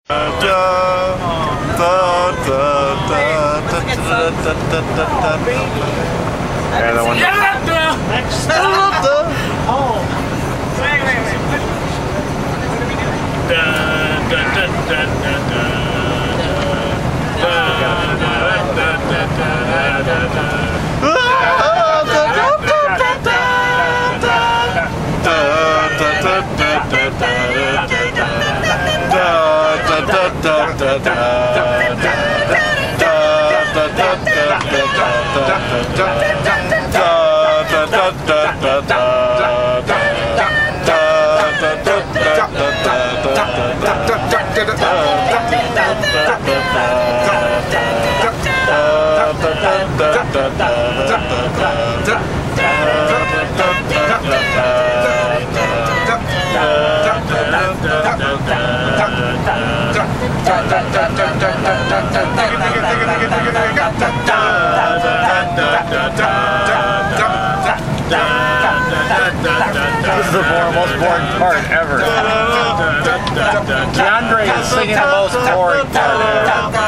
And the one. Oh. Wait. This is the most boring part ever. DeAndre is singing the most boring part ever.